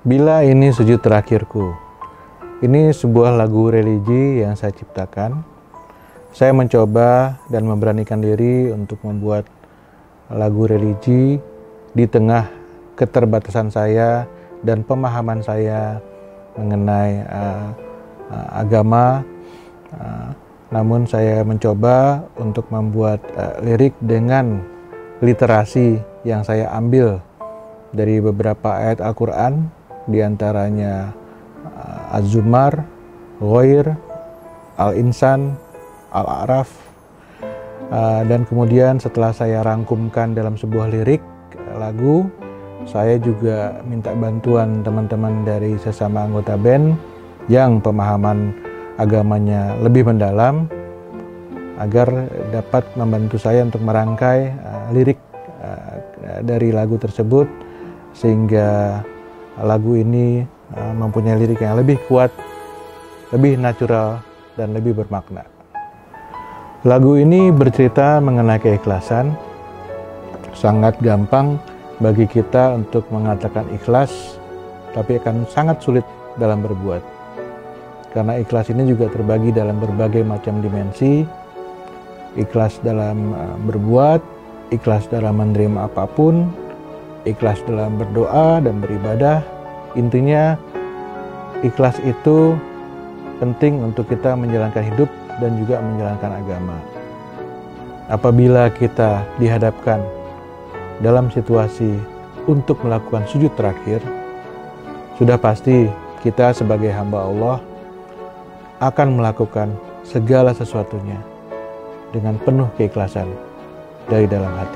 Bila ini sujud terakhirku. Ini sebuah lagu religi yang saya ciptakan. Saya mencoba dan memberanikan diri untuk membuat lagu religi di tengah keterbatasan saya dan pemahaman saya mengenai agama. Namun saya mencoba untuk membuat lirik dengan literasi yang saya ambil dari beberapa ayat Al-Quran, di antaranya Az-Zumar, Ghair, Al-Insan, Al-A'raf, dan kemudian setelah saya rangkumkan dalam sebuah lirik lagu, saya juga minta bantuan teman-teman dari sesama anggota band yang pemahaman agamanya lebih mendalam agar dapat membantu saya untuk merangkai lirik dari lagu tersebut, sehingga lagu ini mempunyai lirik yang lebih kuat, lebih natural, dan lebih bermakna. Lagu ini bercerita mengenai keikhlasan. Sangat gampang bagi kita untuk mengatakan ikhlas, tapi akan sangat sulit dalam berbuat. Karena ikhlas ini juga terbagi dalam berbagai macam dimensi. Ikhlas dalam berbuat, ikhlas dalam menerima apapun, ikhlas dalam berdoa dan beribadah. Intinya, ikhlas itu penting untuk kita menjalankan hidup dan juga menjalankan agama. Apabila kita dihadapkan dalam situasi untuk melakukan sujud terakhir, sudah pasti kita sebagai hamba Allah akan melakukan segala sesuatunya dengan penuh keikhlasan dari dalam hati.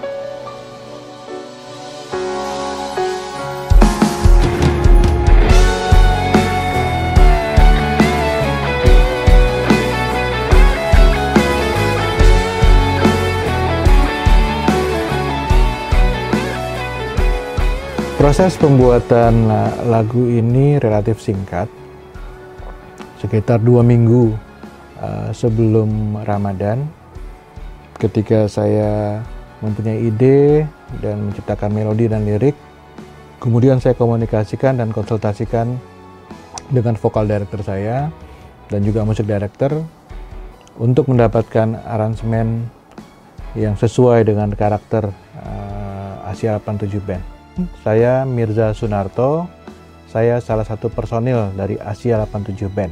Proses pembuatan lagu ini relatif singkat, sekitar 2 minggu sebelum Ramadan. Ketika saya mempunyai ide dan menciptakan melodi dan lirik, kemudian saya komunikasikan dan konsultasikan dengan vokal director saya dan juga musik director untuk mendapatkan aransemen yang sesuai dengan karakter Asia 87 Band. Saya Mirza Sunarto, saya salah satu personil dari Asia 87 Band.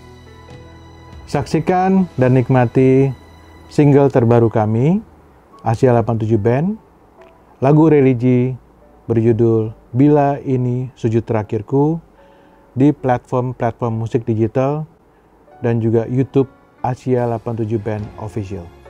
Saksikan dan nikmati single terbaru kami, Asia 87 Band, lagu religi berjudul Bila Ini Sujud Terakhirku, di platform musik digital dan juga YouTube Asia 87 Band Official.